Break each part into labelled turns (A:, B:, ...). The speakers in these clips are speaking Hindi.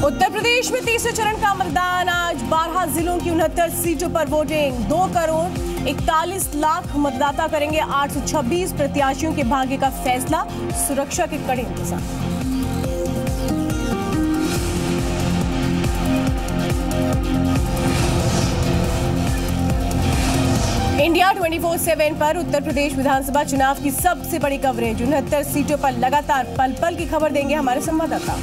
A: उत्तर प्रदेश में तीसरे चरण का मतदान आज 12 जिलों की 69 सीटों पर वोटिंग। 2 करोड़ 41 लाख मतदाता करेंगे 826 प्रत्याशियों के भाग्य का फैसला। सुरक्षा के कड़े इंतजाम। इंडिया 24/7 पर उत्तर प्रदेश विधानसभा चुनाव की सबसे बड़ी कवरेज। 69 सीटों पर लगातार पल पल की खबर देंगे हमारे संवाददाता।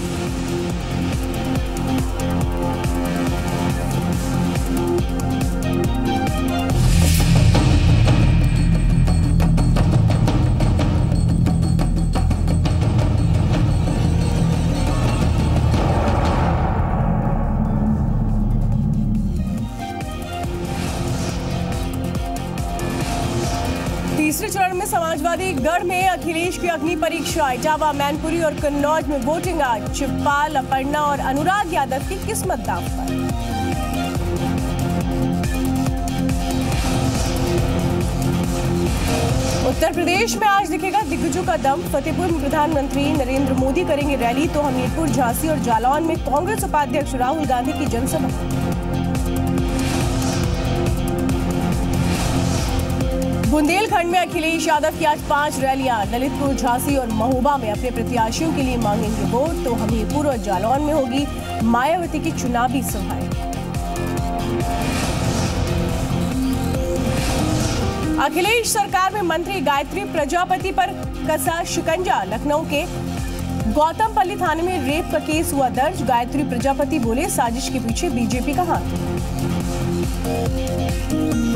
A: तीसरे चरण में समाजवादी गढ़ में अखिलेश की अग्नि परीक्षा। इटावा, मैनपुरी और कन्नौज में वोटिंग आज। शिवपाल, अपर्णा और अनुराग यादव की किस्मत दांव पर। उत्तर प्रदेश में आज दिखेगा दिग्गजों का दम। फतेहपुर में प्रधानमंत्री नरेंद्र मोदी करेंगे रैली, तो हमीरपुर, झांसी और जालौन में कांग्रेस उपाध्यक्ष राहुल गांधी की जनसभा। बुंदेलखंड में अखिलेश यादव की आज 5 रैलियां। ललितपुर, झांसी और महोबा में अपने प्रत्याशियों के लिए मांगेंगे वोट, तो हमीरपुर और जालौन में होगी मायावती की चुनावी सभाएं। अखिलेश सरकार में मंत्री गायत्री प्रजापति पर कसा शिकंजा। लखनऊ के गौतमपल्ली थाने में रेप का केस हुआ दर्ज। गायत्री प्रजापति बोले, साजिश के पीछे बीजेपी का हाथ।